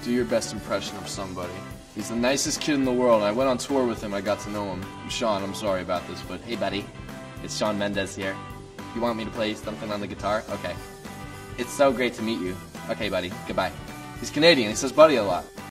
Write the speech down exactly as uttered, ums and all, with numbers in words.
Do your best impression of somebody. He's the nicest kid in the world, and I went on tour with him. I got to know him. Shawn, I'm sorry about this, but Hey buddy, it's Shawn Mendes here. You want me to play something on the guitar? Okay. It's so great to meet you. Okay buddy, goodbye. he's Canadian. He says buddy a lot.